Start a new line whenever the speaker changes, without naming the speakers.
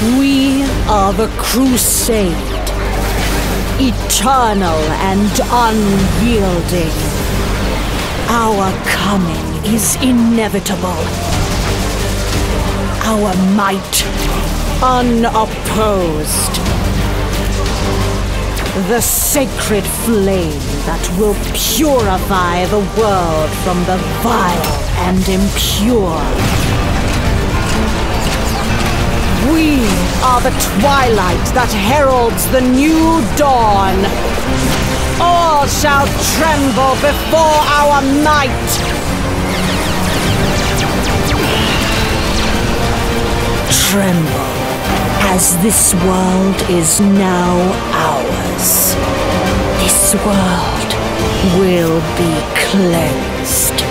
We are the Crusade, eternal and unyielding. Our coming is inevitable. Our might unopposed. The sacred flame that will purify the world from the vile and impure. We are the twilight that heralds the new dawn. All shall tremble before our might. Tremble, as this world is now ours. This world will be cleansed.